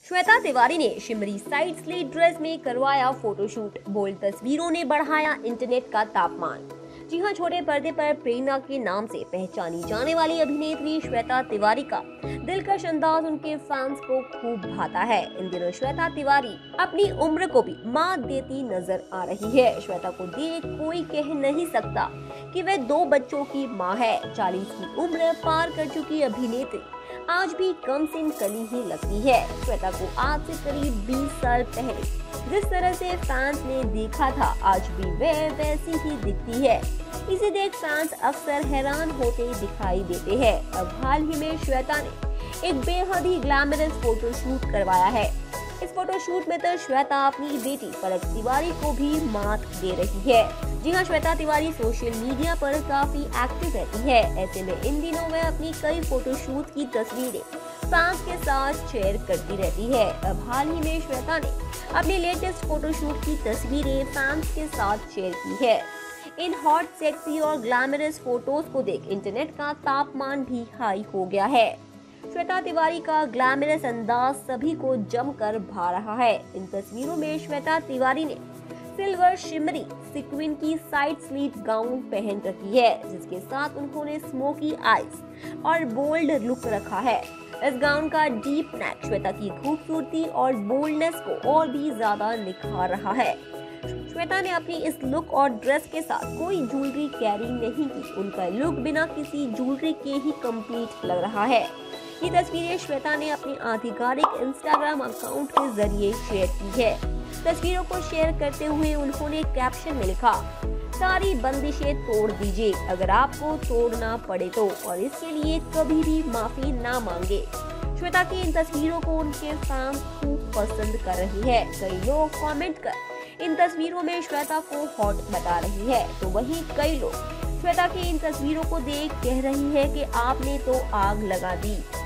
श्वेता तिवारी ने shimmery side slit dress में करवाया फोटोशूट। बोल्ड तस्वीरों ने बढ़ाया इंटरनेट का तापमान। जी हां, छोटे पर्दे पर प्रेरणा के नाम से पहचानी जाने वाली अभिनेत्री श्वेता तिवारी का दिलकश अंदाज उनके फैंस को खूब भाता है। इन दिनों श्वेता तिवारी अपनी उम्र को भी मात देती नजर आ रही है। श्वेता को देख कोई कह नहीं सकता कि वह 2 बच्चों की मां है। 40 की उम्र पार कर चुकी अभिनेत्री आज भी कम सिन कली ही लगती है। श्वेता को आज से करीब 20 साल पहले जिस तरह से फैंस ने देखा था, आज भी वह वैसी ही दिखती है। इसे देख फैंस अक्सर हैरान होते दिखाई देते हैं। अब हाल ही में श्वेता ने एक बेहद ही ग्लैमरस फोटोशूट करवाया है। इस फोटोशूट में तो श्वेता अपनी बेटी पलक तिवारी को भी मात दे रही है। जी हां, श्वेता तिवारी सोशल मीडिया पर काफी एक्टिव रहती है। ऐसे में इन दिनों वह अपनी कई फोटोशूट की तस्वीरें फैंस के साथ शेयर करती रहती है। अब हाल ही में श्वेता ने अपनी लेटेस्ट फोटोशूट की तस्वीरें फैंस के साथ शेयर की है। इन हॉट, सेक्सी और ग्लैमरस फोटोज को देख इंटरनेट का तापमान भी हाई हो गया है। श्वेता तिवारी का ग्लैमरस अंदाज सभी को जमकर भा रहा है। इन तस्वीरों में श्वेता तिवारी ने सिल्वर शिमरी सीक्वेंस की साइड स्लीट गाउन पहन रखी है, जिसके साथ उन्होंने स्मोकी आईज और बोल्ड लुक रखा है। इस गाउन का डीप नेक श्वेता की खूबसूरती और बोल्डनेस को और भी ज्यादा निखार रहा है। श्वेता ने अपनी इस लुक और ड्रेस के साथ कोई ज्वेलरी कैरी नहीं की। उनका लुक बिना किसी ज्वेलरी के ही कंप्लीट लग रहा है। ये तस्वीरें श्वेता ने अपने आधिकारिक इंस्टाग्राम अकाउंट के जरिए शेयर की है। तस्वीरों को शेयर करते हुए उन्होंने कैप्शन में लिखा, सारी बंदिशें तोड़ दीजिए अगर आपको तोड़ना पड़े तो, और इसके लिए कभी भी माफी ना मांगे। श्वेता की इन तस्वीरों को उनके फैंस खूब पसंद कर रही है। कई लोग कमेंट कर इन तस्वीरों में श्वेता को हॉट बता रही है, तो वहीं कई लोग श्वेता की इन तस्वीरों को देख कह रही है कि आपने तो आग लगा दी।